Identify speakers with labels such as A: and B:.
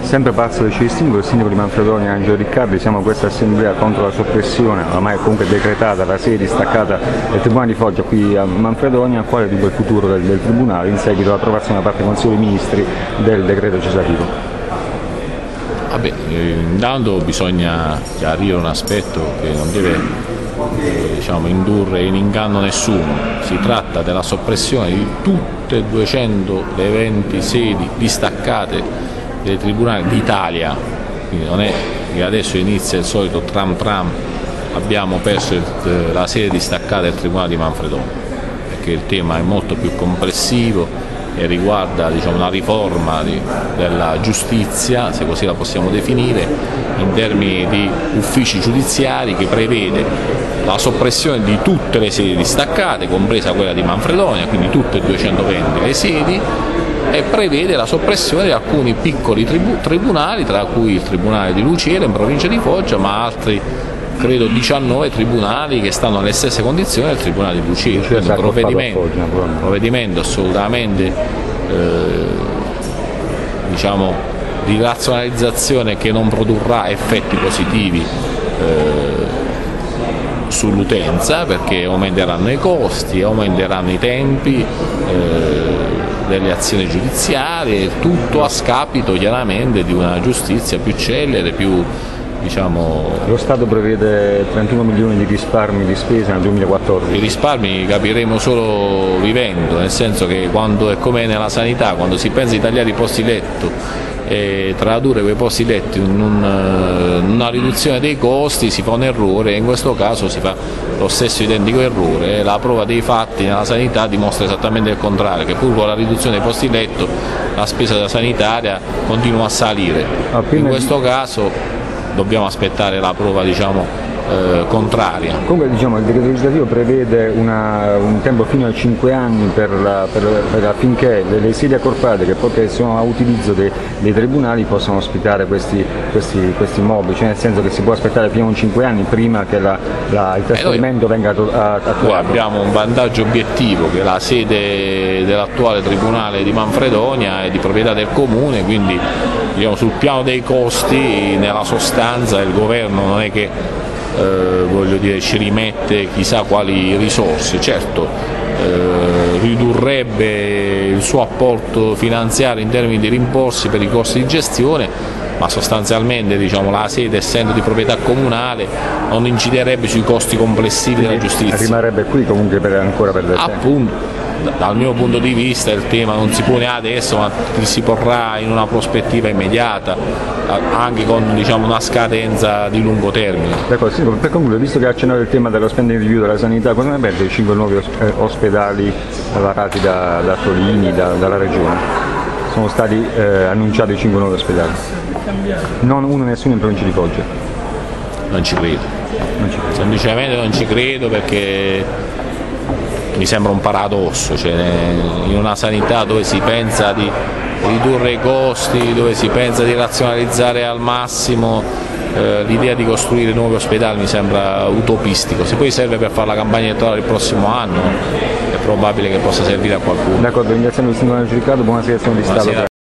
A: Sempre Palazzo del Cilestino, il sindaco di Manfredonia Angelo Riccardi, siamo a questa assemblea contro la soppressione, ormai comunque decretata, la sede distaccata del Tribunale di Foggia qui a Manfredonia. Qual è il futuro del Tribunale in seguito all'approvazione da parte del Consiglio dei Ministri del decreto cesarino?
B: Vabbè, intanto bisogna chiarire un aspetto che non deve indurre in inganno nessuno. Si tratta della soppressione di tutte e 220 sedi distaccate dei tribunali d'Italia, quindi non è che adesso inizia il solito tram tram, abbiamo perso la sede distaccata del Tribunale di Manfredonia, perché il tema è molto più complessivo e riguarda una riforma della giustizia, se così la possiamo definire, in termini di uffici giudiziari, che prevede la soppressione di tutte le sedi distaccate, compresa quella di Manfredonia, quindi tutte e 220 le sedi, e prevede la soppressione di alcuni piccoli tribunali, tra cui il Tribunale di Lucera in provincia di Foggia, ma altri credo 19 tribunali che stanno nelle stesse condizioni del Tribunale di Lucera. Quindi un provvedimento assolutamente di razionalizzazione che non produrrà effetti positivi sull'utenza, perché aumenteranno i costi, aumenteranno i tempi delle azioni giudiziarie, tutto a scapito chiaramente di una giustizia più celere, più
A: Lo Stato prevede 31 milioni di risparmi di spesa nel 2014.
B: I risparmi capiremo solo vivendo, nel senso che quando è come nella sanità, quando si pensa di tagliare i posti letto e tradurre quei posti letti in una riduzione dei costi, si fa un errore, e in questo caso si fa lo stesso identico errore. La prova dei fatti nella sanità dimostra esattamente il contrario, che pur con la riduzione dei posti letto la spesa sanitaria continua a salire. In questo caso dobbiamo aspettare la prova contraria.
A: Comunque il decreto legislativo prevede un tempo fino a 5 anni affinché le sedi accorpate che sono a utilizzo dei tribunali possano ospitare questi immobili, cioè nel senso che si può aspettare fino a 5 anni prima che il trasferimento venga attuato.
B: Noi abbiamo un vantaggio obiettivo, che la sede dell'attuale Tribunale di Manfredonia è di proprietà del Comune, quindi sul piano dei costi, nella sostanza il governo non è che ci rimette chissà quali risorse. Certo, ridurrebbe il suo apporto finanziario in termini di rimborsi per i costi di gestione, ma sostanzialmente la sede, essendo di proprietà comunale, non inciderebbe sui costi complessivi della giustizia.
A: Rimarrebbe qui comunque ancora per del tempo.
B: Appunto, dal mio punto di vista il tema non si pone adesso, ma si porrà in una prospettiva immediata, anche con una scadenza di lungo termine.
A: D'accordo, sì, per concludere, visto che ha accennato il tema dello spending review della sanità, cosa ne pensa dei 5 nuovi ospedali varati da Tolini, dalla Regione? Sono stati annunciati 5 nuovi ospedali, nessuno in provincia di Foggia.
B: Non ci credo, semplicemente non ci credo, perché mi sembra un paradosso, in una sanità dove si pensa di ridurre i costi, dove si pensa di razionalizzare al massimo, l'idea di costruire nuovi ospedali mi sembra utopistico. Se poi serve per fare la campagna elettorale il prossimo anno, è probabile che possa servire a qualcuno.
A: D'accordo, ringraziamo il sindaco Riccardo, buona selezione di Stato.